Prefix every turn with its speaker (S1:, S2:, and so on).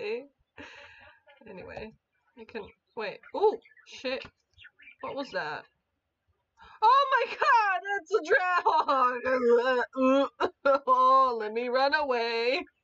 S1: Okay. Anyway, I can wait. Oh shit! What was that? Oh my god! That's a draahahaough! Oh, let me run away.